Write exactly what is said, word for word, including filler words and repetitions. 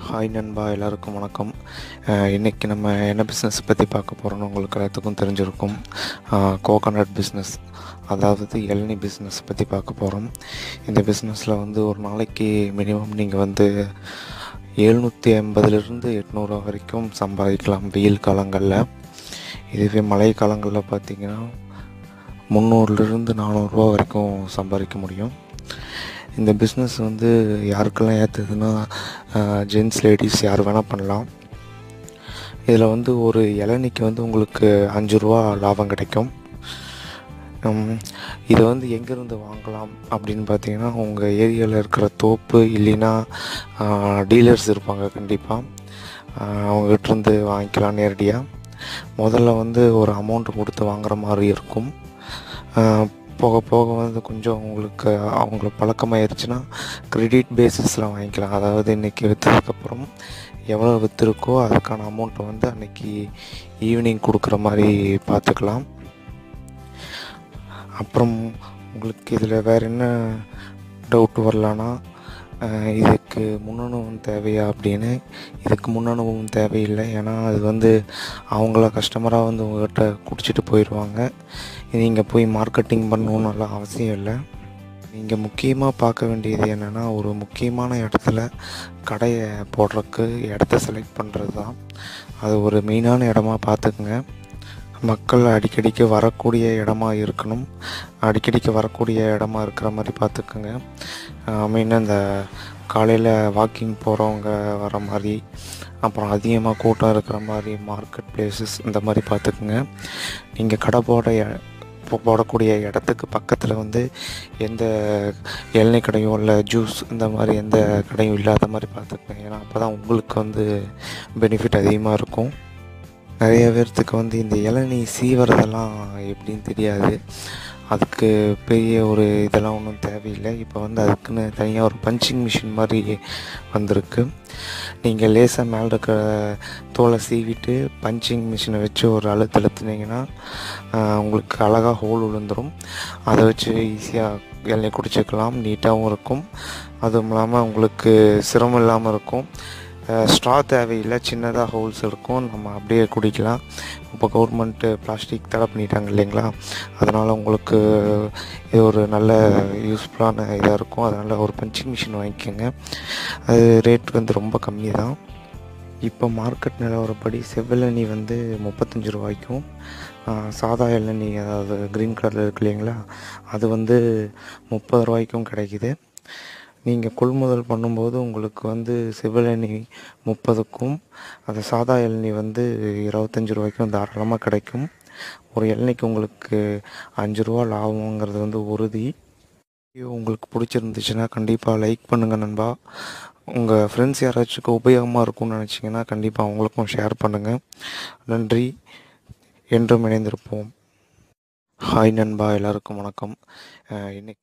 Hi நண்பா, எல்லாருக்கும் வணக்கம். இன்றைக்கி நம்ம என்ன பிஸ்னஸ் பற்றி பார்க்க போகிறோன்னு உங்களுக்கு எல்லாத்துக்கும் தெரிஞ்சிருக்கும். கோகோனட் பிஸ்னஸ், அதாவது இளநீ பிஸ்னஸ் பற்றி பார்க்க போகிறோம். இந்த பிஸ்னஸில் வந்து ஒரு நாளைக்கு மினிமம் நீங்கள் வந்து எழுநூற்றி ஐம்பதுலேருந்து எட்நூறுவா வரைக்கும் சம்பாதிக்கலாம் வெயில் காலங்களில். இதுவே மழை காலங்களில் பார்த்திங்கன்னா முந்நூறுலேருந்து நானூறுரூவா வரைக்கும் சம்பாதிக்க முடியும். இந்த பிஸ்னஸ் வந்து யாருக்கெல்லாம் ஏற்றுதுன்னா ஜென்ட்ஸ் லேடிஸ் யார் வேணால் பண்ணலாம். இதில் வந்து ஒரு இளநிக்கு வந்து உங்களுக்கு அஞ்சு ரூபா லாபம் கிடைக்கும். இதை வந்து எங்கேருந்து வாங்கலாம் அப்படின்னு பார்த்தீங்கன்னா, உங்கள் ஏரியாவில் இருக்கிற தோப்பு இல்லைன்னா டீலர்ஸ் இருப்பாங்க, கண்டிப்பாக அவங்ககிட்டருந்து வாங்கிக்கலாம் நேரடியாக. முதல்ல வந்து ஒரு அமௌண்ட்டு கொடுத்து வாங்குகிற மாதிரி இருக்கும். போக போக வந்து கொஞ்சம் உங்களுக்கு அவங்கள பழக்கமாயிருச்சுன்னா கிரெடிட் பேசிஸில் வாங்கிக்கலாம். அதாவது இன்றைக்கி விற்றதுக்கப்புறம் எவ்வளோ விற்றுருக்கோ அதுக்கான அமௌண்ட்டை வந்து அன்றைக்கி ஈவினிங் கொடுக்குற மாதிரி பார்த்துக்கலாம். அப்புறம் உங்களுக்கு இதில் வேறு என்ன டவுட் வரலான்னா, இதுக்கு முன்னனுபவம் தேவையா அப்படின்னு. இதுக்கு முன்னனுபவம் தேவையில்லை. ஏன்னா அது வந்து அவங்கள கஸ்டமராக வந்து உங்கள்கிட்ட குடிச்சிட்டு போயிடுவாங்க. நீங்கள் போய் மார்க்கெட்டிங் பண்ணணுன்னெல்லாம் அவசியம் இல்லை. நீங்கள் முக்கியமாக பார்க்க வேண்டியது என்னென்னா, ஒரு முக்கியமான இடத்துல கடையை போடுறதுக்கு இடத்த செலக்ட் பண்ணுறது தான். அது ஒரு மெயினான இடமா பார்த்துக்குங்க. மக்கள் அடிக்கடிக்கு வரக்கூடிய இடமா இருக்கணும். அடிக்கடிக்கு வரக்கூடிய இடமா இருக்கிற மாதிரி பார்த்துக்குங்க. மெயினாக இந்த காலையில் வாக்கிங் போகிறவங்க வர மாதிரி, அப்புறம் அதிகமாக கூட்டம் இருக்கிற மாதிரி மார்க்கெட் பிளேசஸ் இந்த மாதிரி பார்த்துக்குங்க. நீங்கள் கடை போட போடக்கூடிய இடத்துக்கு பக்கத்தில் வந்து எந்த இளநீ கடையோ இல்லை ஜூஸ் இந்த மாதிரி எந்த கடையும் இல்லாத மாதிரி பார்த்துக்குங்க. ஏன்னா அப்போ தான் உங்களுக்கு வந்து பெனிஃபிட் அதிகமாக இருக்கும். நிறைய பேர்த்துக்கு வந்து இந்த இளநீ சீவறதெல்லாம் எப்படின்னு தெரியாது. அதுக்கு பெரிய ஒரு இதெல்லாம் ஒன்றும் தேவையில்லை. இப்போ வந்து அதுக்குன்னு தனியாக ஒரு பஞ்சிங் மிஷின் மாதிரி வந்திருக்கு. நீங்கள் லேசாக மேலே இருக்கிற தோலை சீவிட்டு பஞ்சிங் மிஷினை வச்சு ஒரு அழுத்து அழுத்துனீங்கன்னா உங்களுக்கு அழகாக ஹோல் விழுந்துடும். அதை வச்சு ஈஸியாக இளநீ குடிச்சிக்கலாம். நீட்டாகவும் இருக்கும். அதுவும் இல்லாமல் உங்களுக்கு சிரமம் இல்லாமல் இருக்கும். ஸ்ட்ரா தேவையில்லை, சின்னதாக ஹோல்ஸ் இருக்கும், நம்ம அப்படியே குடிக்கலாம். இப்போ கவர்மெண்ட்டு பிளாஸ்டிக் தடை பண்ணிட்டாங்க இல்லைங்களா, அதனால் உங்களுக்கு இது ஒரு நல்ல யூஸ்ஃபுல்லான இதாக இருக்கும். அதனால் ஒரு பஞ்சிங் மிஷின் வாங்கிக்கோங்க. அது ரேட் வந்து ரொம்ப கம்மி தான். இப்போ மார்க்கெட் நிலவரப்படி செவ்விளநீ வந்து முப்பத்தஞ்சு ரூபாய்க்கும், சாதா இளநீ அதாவது க்ரீன் கலரில் இருக்கு இல்லைங்களா, அது வந்து முப்பது ரூபாய்க்கும் கிடைக்கிது. நீங்கள் கொள்முதல் பண்ணும்போது உங்களுக்கு வந்து செவ்விளநீ முப்பதுக்கும் அது சாதா இளநீ வந்து இருபத்தஞ்சி ரூபாய்க்கும் தாராளமாக கிடைக்கும். ஒரு இளநிக்கு உங்களுக்கு அஞ்சு ரூபா லாபங்கிறது வந்து உறுதி. உங்களுக்கு பிடிச்சிருந்துச்சுன்னா கண்டிப்பாக லைக் பண்ணுங்கள் நண்பா. உங்கள் ஃப்ரெண்ட்ஸ் யாராச்சும் உபயோகமாக இருக்கும்னு நினச்சிங்கன்னா கண்டிப்பாக அவங்களுக்கும் ஷேர் பண்ணுங்கள். நன்றி. என்றும் இணைந்திருப்போம். ஹாய் நண்பா, எல்லாருக்கும் வணக்கம். இன்னைக்கு